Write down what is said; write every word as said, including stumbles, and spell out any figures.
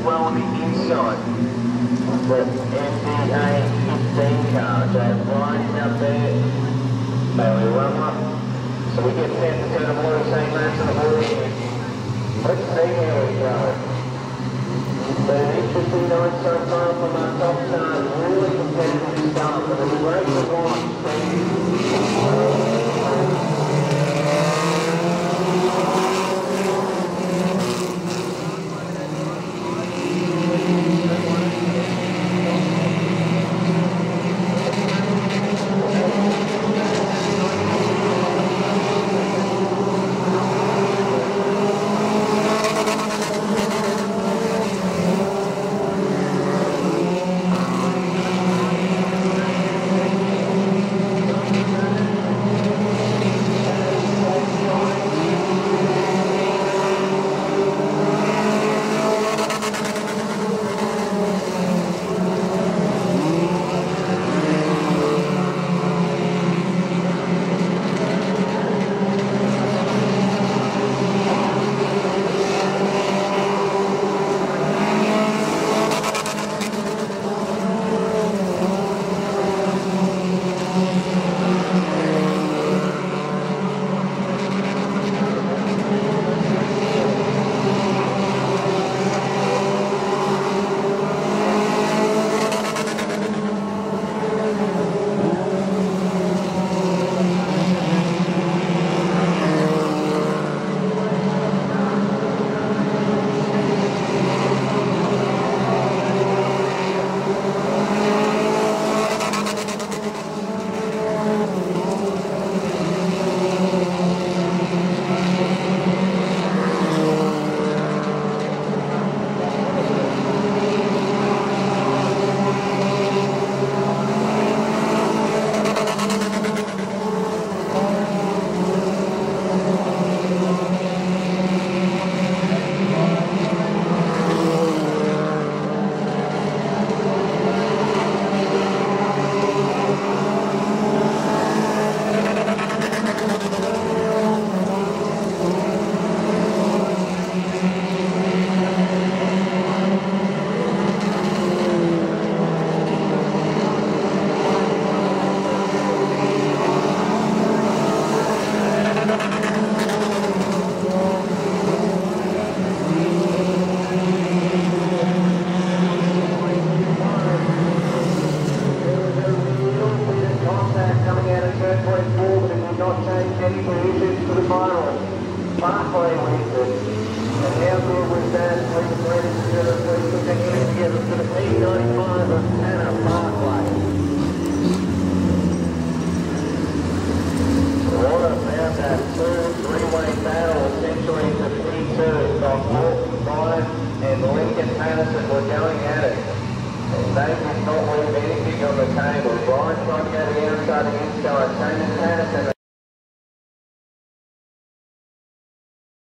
well on the inside. The F D A fifteen car, that line out there. Bailey run up. So we get ten percent of water, same laps on the board. Let's see how we go. But interesting night so far from our top stars. Really competitive start, but it's great to watch. They did not leave anything on the table. Brian tried to go to the outside against Sky, changing